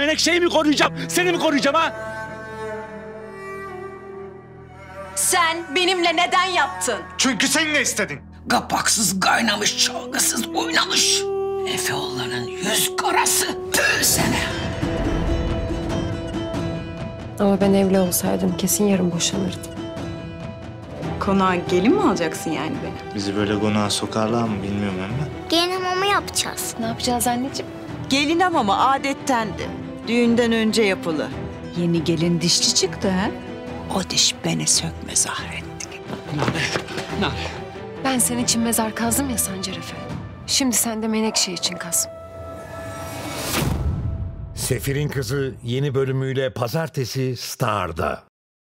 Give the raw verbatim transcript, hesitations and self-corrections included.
Menekşe'yi mi koruyacağım? Seni mi koruyacağım ha? Sen benimle neden yattın? Çünkü sen ne istedin? Kapaksız kaynamış, çalgısız oynamış. Efeoğullarının yüz karası. Tüh sene. Ama ben evli olsaydım kesin yarın boşanırdım. Konağa gelin mi alacaksın yani beni? Bizi böyle konağa sokarlar mı bilmiyorum ama. Gelin hamamı yapacağız. Ne yapacağız anneciğim? Gelin hamamı adettendi. Düğünden önce yapılır. Yeni gelin dişçi çıktı ha? O diş beni sökme Zahrettin. Ben senin için mezar kazdım ya Sancar Efe. Şimdi sen de Menekşe için kaz. Sefir'in Kızı yeni bölümüyle pazartesi Star'da.